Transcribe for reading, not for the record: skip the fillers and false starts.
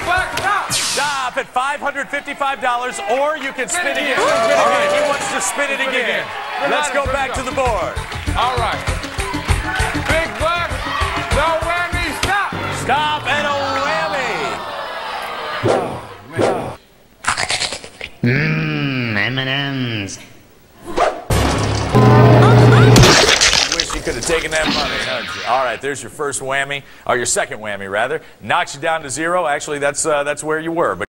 black, stop. Stop at $555, or you can spin again. All right, he wants to spin it again. Let's go back to the board. All right. Big black, no whammy, stop. Stop and a whammy. M&M's. Wish you could have taken that money, huh? All right, there's your first whammy, or your second whammy, rather. Knocks you down to 0. Actually, that's where you were. But